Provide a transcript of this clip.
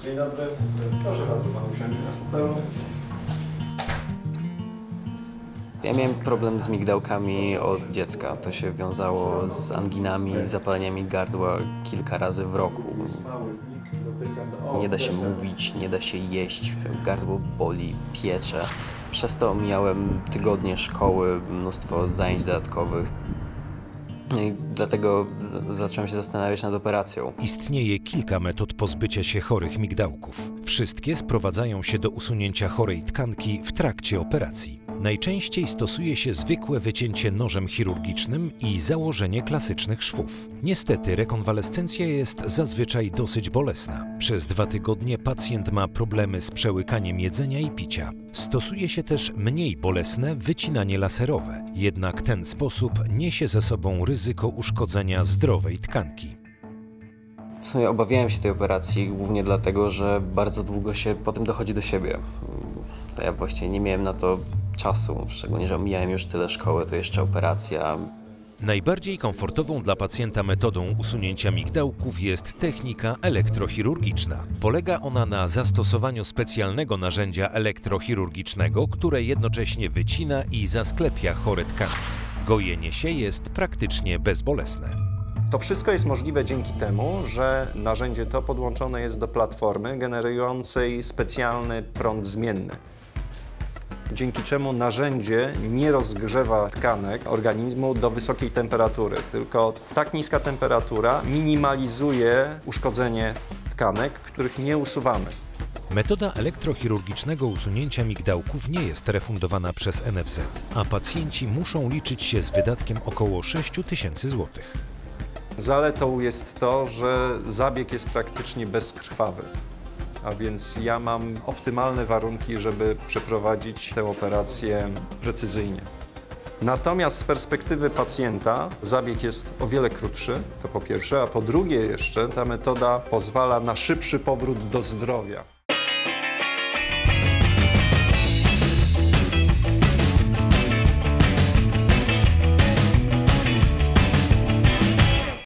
Dzień dobry. Proszę bardzo, pan usiądzie na fotelu. Ja miałem problem z migdałkami od dziecka. To się wiązało z anginami, zapaleniami gardła kilka razy w roku. Nie da się mówić, nie da się jeść, gardło boli, piecze. Przez to miałem tygodnie szkoły, mnóstwo zajęć dodatkowych. I dlatego zacząłem się zastanawiać nad operacją. Istnieje kilka metod pozbycia się chorych migdałków. Wszystkie sprowadzają się do usunięcia chorej tkanki w trakcie operacji. Najczęściej stosuje się zwykłe wycięcie nożem chirurgicznym i założenie klasycznych szwów. Niestety rekonwalescencja jest zazwyczaj dosyć bolesna. Przez 2 tygodnie pacjent ma problemy z przełykaniem jedzenia i picia. Stosuje się też mniej bolesne wycinanie laserowe, jednak ten sposób niesie ze sobą ryzyko uszkodzenia zdrowej tkanki. W sumie obawiałem się tej operacji głównie dlatego, że bardzo długo się potem dochodzi do siebie. Ja właściwie nie miałem na to czasu, szczególnie, że omijałem już tyle szkoły, to jeszcze operacja. Najbardziej komfortową dla pacjenta metodą usunięcia migdałków jest technika elektrochirurgiczna. Polega ona na zastosowaniu specjalnego narzędzia elektrochirurgicznego, które jednocześnie wycina i zasklepia chore tkanki. Gojenie się jest praktycznie bezbolesne. To wszystko jest możliwe dzięki temu, że narzędzie to podłączone jest do platformy generującej specjalny prąd zmienny. Dzięki czemu narzędzie nie rozgrzewa tkanek organizmu do wysokiej temperatury, tylko tak niska temperatura minimalizuje uszkodzenie tkanek, których nie usuwamy. Metoda elektrochirurgicznego usunięcia migdałków nie jest refundowana przez NFZ, a pacjenci muszą liczyć się z wydatkiem około 6 000 złotych. Zaletą jest to, że zabieg jest praktycznie bezkrwawy. A więc ja mam optymalne warunki, żeby przeprowadzić tę operację precyzyjnie. Natomiast z perspektywy pacjenta zabieg jest o wiele krótszy, to po pierwsze, a po drugie jeszcze ta metoda pozwala na szybszy powrót do zdrowia.